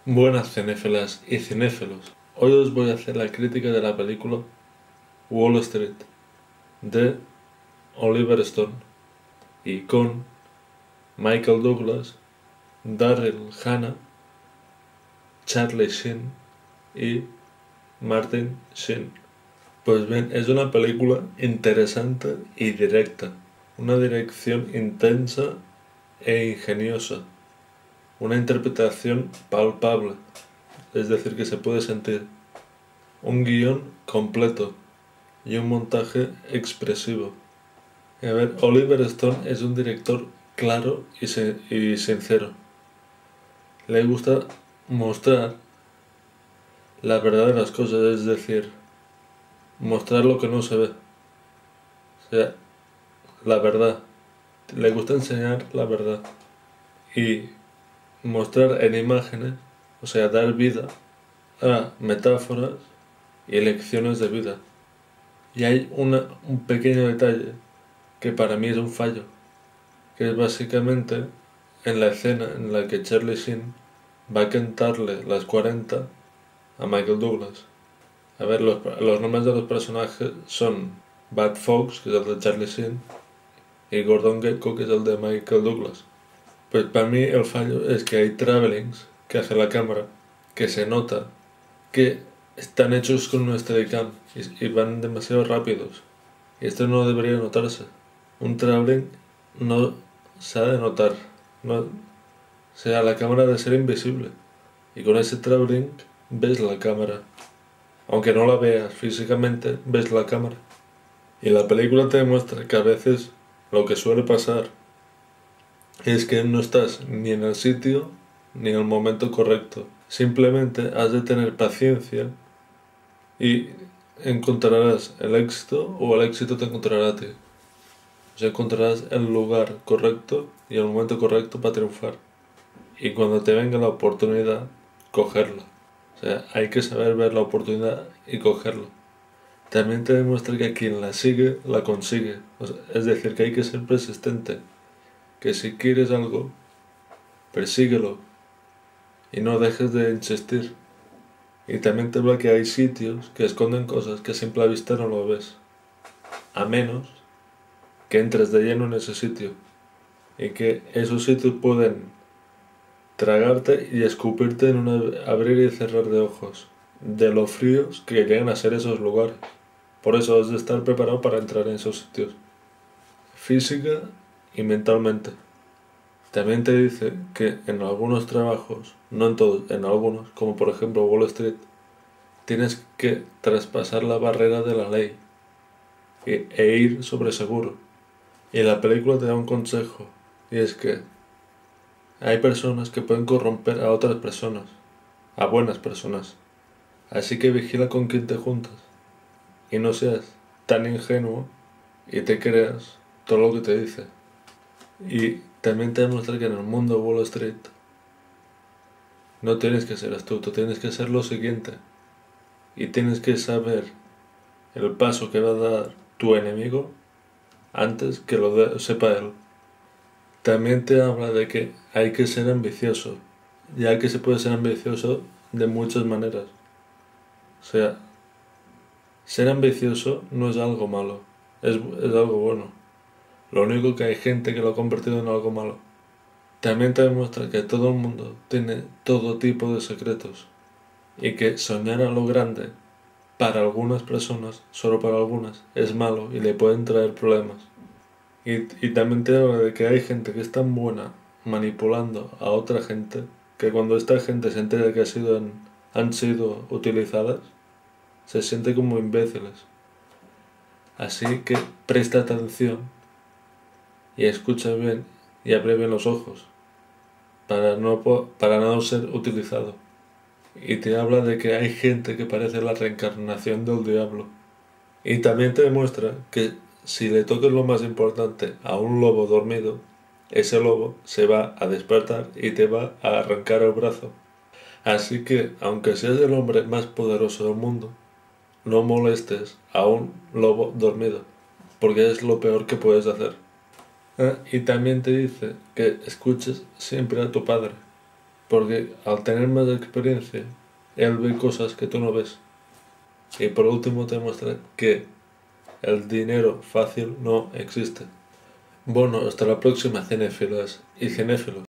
Buenas cinéfilas y cinéfilos. Hoy os voy a hacer la crítica de la película Wall Street de Oliver Stone y con Michael Douglas, Daryl Hannah, Charlie Sheen y Martin Sheen. Pues bien, es una película interesante y directa, una dirección intensa e ingeniosa, una interpretación palpable, es decir, que se puede sentir, un guión completo y un montaje expresivo. A ver, Oliver Stone es un director claro y sincero. Le gusta mostrar la verdad de las cosas, es decir, mostrar lo que no se ve. O sea, la verdad. Le gusta enseñar la verdad y mostrar en imágenes, o sea, dar vida a metáforas y lecciones de vida. Y hay un pequeño detalle que para mí es un fallo, que es básicamente en la escena en la que Charlie Sheen va a cantarle las 40 a Michael Douglas. A ver, los nombres de los personajes son Bud Fox, que es el de Charlie Sheen, y Gordon Gekko, que es el de Michael Douglas. Pues para mí el fallo es que hay travelings que hace la cámara que se nota que están hechos con un Steadicam y van demasiado rápidos. Y esto no debería notarse. Un traveling no se ha de notar. No, o sea, la cámara ha de ser invisible. Y con ese traveling ves la cámara. Aunque no la veas físicamente, ves la cámara. Y la película te demuestra que a veces lo que suele pasar es que no estás ni en el sitio ni en el momento correcto. Simplemente has de tener paciencia y encontrarás el éxito o el éxito te encontrará a ti. O sea, encontrarás el lugar correcto y el momento correcto para triunfar. Y cuando te venga la oportunidad, cogerla. O sea, hay que saber ver la oportunidad y cogerla. También te demuestra que quien la sigue, la consigue. O sea, es decir, que hay que ser persistente. Que si quieres algo, persíguelo y no dejes de insistir. Y también te habla que hay sitios que esconden cosas que a simple vista no lo ves. A menos que entres de lleno en ese sitio. Y que esos sitios pueden tragarte y escupirte en un abrir y cerrar de ojos, de lo fríos que llegan a ser esos lugares. Por eso has de estar preparado para entrar en esos sitios, física y mentalmente. También te dice que en algunos trabajos, no en todos, en algunos, como por ejemplo Wall Street, tienes que traspasar la barrera de la ley e ir sobre seguro. Y la película te da un consejo, y es que hay personas que pueden corromper a otras personas, a buenas personas. Así que vigila con quién te juntas y no seas tan ingenuo y te creas todo lo que te dice. Y también te demuestra que en el mundo de Wall Street no tienes que ser astuto, tienes que ser lo siguiente. Y tienes que saber el paso que va a dar tu enemigo antes que sepa él. También te habla de que hay que ser ambicioso, ya que se puede ser ambicioso de muchas maneras. O sea, ser ambicioso no es algo malo, es algo bueno. Lo único que hay gente que lo ha convertido en algo malo. También te demuestra que todo el mundo tiene todo tipo de secretos y que soñar a lo grande para algunas personas, solo para algunas, es malo y le pueden traer problemas. Y también te habla de que hay gente que es tan buena manipulando a otra gente que cuando esta gente se entera que han sido utilizadas, se siente como imbéciles. Así que presta atención y escucha bien y abre bien los ojos para no ser utilizado. Y te habla de que hay gente que parece la reencarnación del diablo. Y también te demuestra que si le tocas lo más importante a un lobo dormido, ese lobo se va a despertar y te va a arrancar el brazo. Así que, aunque seas el hombre más poderoso del mundo, no molestes a un lobo dormido, porque es lo peor que puedes hacer. Y también te dice que escuches siempre a tu padre, porque al tener más experiencia, él ve cosas que tú no ves. Y por último te muestra que el dinero fácil no existe. Bueno, hasta la próxima, cinéfilas y cinéfilos.